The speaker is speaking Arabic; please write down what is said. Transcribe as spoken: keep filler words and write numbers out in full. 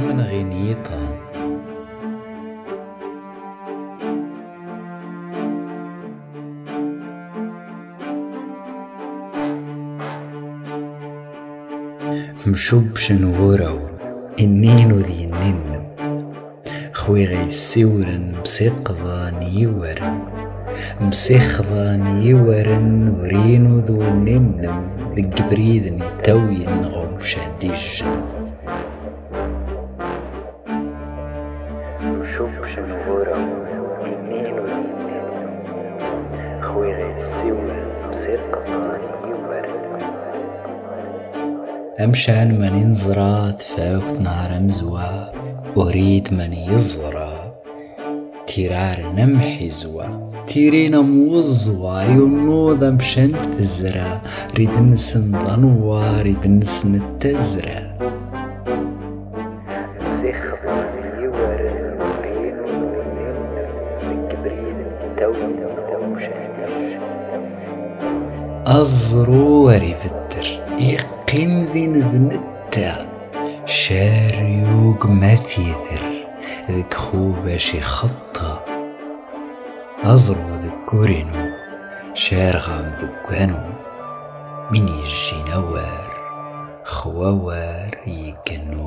من غينيطان مشوبش نغورو النينو ذي النينو خوي غيسيورن مسيقظان يورن مسيخظان يورن ورينو ذو النينو ذق بريدني توين غوب شاديج مشوبش نغورو النينو ذي النينو خوي غيسيورن مسيقظان يورن أمشان من ينزرى تفاوت نهار مزوى أريد من يزرى تيرار نمحي زوى تيرينا موزوى ينوض مشان تزرى ريد نسن ضنوى ريد نسن تزرى مسيخضان يورن ورينو ورينو كبريد توين ومشان أزرو وري بدر يقيم ذين ذنتا شاريوق مثيثر ذك خوباشي خطة أزرو ذكورينو شارغام ذكوانو من يجي نوار خوار يقنو